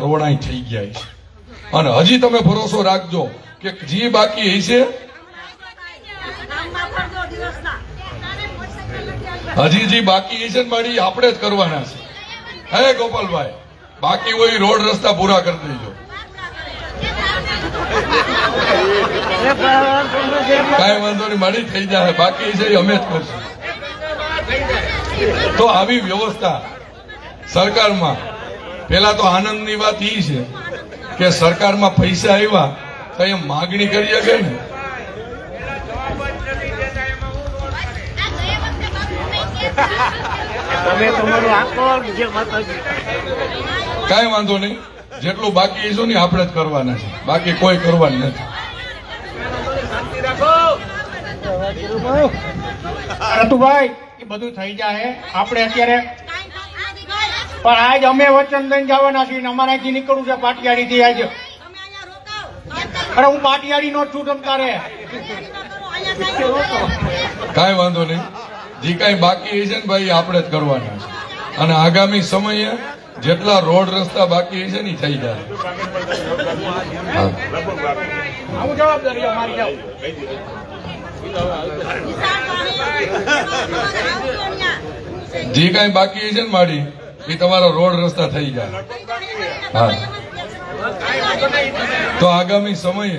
Road અહીં થઈ ગયા છે અને હજી તમે ભરોસો રાખજો કે જે બાકી હશે હજી જે બાકી હશે ને મારી આપણે જ કરવાના છે. હે ગોપાલભાઈ, બાકી હોય રોડ રસ્તા પૂરા કરી દેજો. કઈ વાંધો નહીં, મારી થઈ જાય. બાકી છે અમે જ કરશું. તો આવી વ્યવસ્થા સરકારમાં, પેલા તો આનંદની વાત એ છે કે સરકારમાં પૈસા આવ્યા તો એમ માગણી કરી શકે ને. કઈ વાંધો નહીં, જેટલું બાકી હશું ને આપણે જ કરવાના છે, બાકી કોઈ કરવાનું નથી. રતુભાઈ, એ બધું થઈ જાય. આપણે અત્યારે પણ આજ અમે વચન દઈને જવાના છીએ. અમારાથી નીકળવું છે પાટિયાળી થી આજ. અરે હું પાટિયાળી નો છું તમતારે. કઈ વાંધો નહીં, જે કઈ બાકી હશે ને ભાઈ આપણે જ કરવાના છે. અને આગામી સમયે જેટલા રોડ રસ્તા બાકી હશે ને થઈ જાય. આવું જવાબદારી અમારી જાવ. જે કઈ બાકી હશે ને માડી એ તમારા રોડ રસ્તા થઈ જાય. હા, તો આગામી સમયે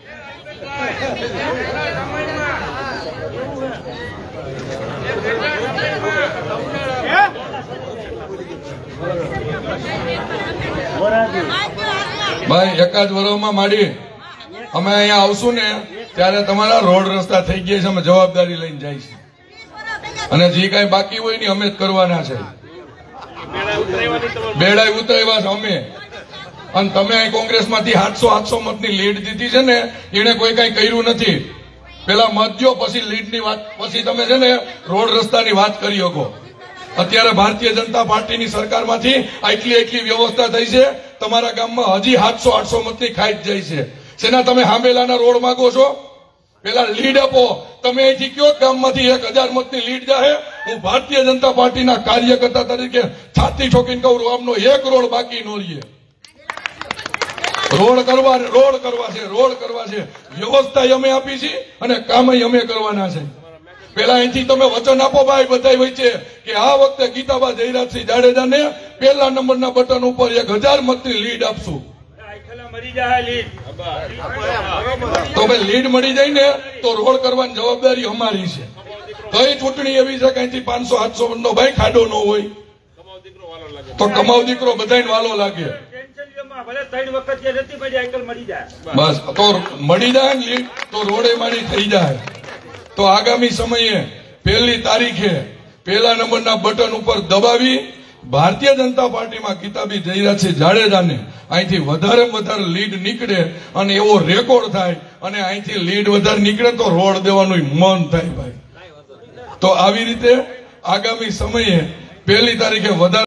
ભાઈ એકાદ વર્ષમાં માડી અમે અહીંયા આવશું ને ત્યારે તમારા રોડ રસ્તા થઈ ગયા છે. અમે જવાબદારી લઈને જઈશું અને જે કઈ બાકી હોય ને અમે જ કરવાના છે. બેડા ઉતરાવ્યા છે અમે. અને તમે અહીં કોંગ્રેસમાંથી 700 મતની લીડ દીધી છે ને, એને કોઈ કઈ કર્યું નથી. પેલા મત દો, પછી લીડની વાત, પછી તમે છે ને રોડ રસ્તાની વાત કરી શકો. અત્યારે ભારતીય જનતા પાર્ટીની સરકારમાંથી એટલી વ્યવસ્થા થઈ છે. તમારા ગામમાં હજી 700 મતની ખાઈ જાય છે. સેના તમે હાંભેલાના રોડ માંગો છો? પેલા લીડ આપો. તમે અહીંથી કયો ગામમાંથી 1000 મતની લીડ જાહે? હું ભારતીય જનતા પાર્ટીના કાર્યકર્તા તરીકે છાતી ઠોકીને કહું, આમનો એક રોડ બાકી ન રહીએ. રોડ કરવા છે. વ્યવસ્થા અમે આપી છે અને કામ અમે કરવાના છે. પેલા અહીંથી તમે વચન આપો ભાઈ બધા વચ્ચે કે આ વખતે ગીતાબા જયરાજસિંહ જાડેજાને પહેલા નંબરના બટન ઉપર 1000 મતની લીડ આપશું. તો ભાઈ લીડ મળી જાય ને તો રોડ કરવાની જવાબદારી અમારી છે. કઈ ચૂંટણી એવી છે કે અહીંથી 500-700 નો ભાઈ ખાડો ન હોય તો કમાવ દીકરો બધાને વાલો લાગે. બસ તો મળી જાય ને લીડ તો રોડે મારી થઈ જાય. તો આગામી સમયે 1 તારીખે પહેલા નંબરના બટન ઉપર દબાવી ભારતીય જનતા પાર્ટીમાં ગીતાબી જયરાજસિંહ જાડેજાને અહીંથી વધારે લીડ નીકળે અને એવો રેકોર્ડ થાય અને અહીંથી લીડ વધારે નીકળે તો રોડ દેવાનું મન થાય ભાઈ. તો આવી રીતે આગામી સમયે 1 તારીખે વધારે